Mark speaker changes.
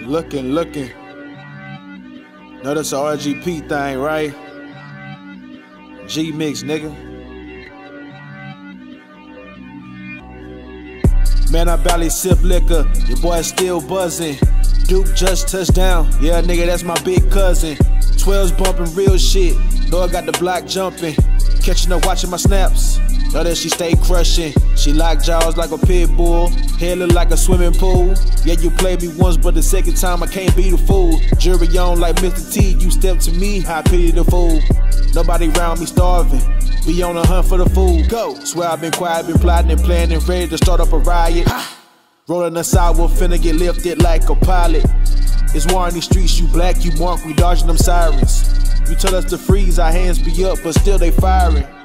Speaker 1: Looking. Know that's a RGP thing, right? G-Mix, nigga. Man, I barely sip liquor. Your boy still buzzing. Duke just touched down. Yeah, nigga, that's my big cousin. 12's bumping real shit. Know I got the block jumping. Catching her watching my snaps. Know that she stay crushing. She lock jaws like a pit bull. Hair look like a swimming pool. Yeah, you played me once, but the second time I can't be the fool. Jury on like Mr. T. You step to me, I pity the fool. Nobody round me starving. Be on the hunt for the food. Go. Swear I've been quiet, been plotting and planning, ready to start up a riot. Rolling the sidewalk, finna get lifted like a pilot. It's war in these streets, you black, you mark, we dodging them sirens. You tell us to freeze, our hands be up, but still they firing.